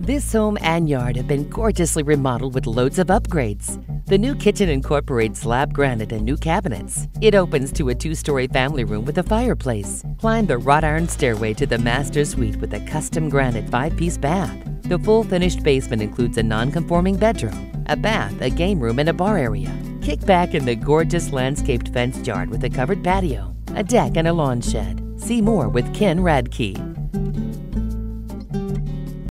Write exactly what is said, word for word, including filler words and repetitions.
This home and yard have been gorgeously remodeled with loads of upgrades. The new kitchen incorporates slab granite and new cabinets. It opens to a two-story family room with a fireplace. Climb the wrought iron stairway to the master suite with a custom granite five-piece bath. The full finished basement includes a non-conforming bedroom, a bath, a game room, and a bar area. Kick back in the gorgeous landscaped fenced yard with a covered patio, a deck, and a lawn shed. See more with Ken Radke.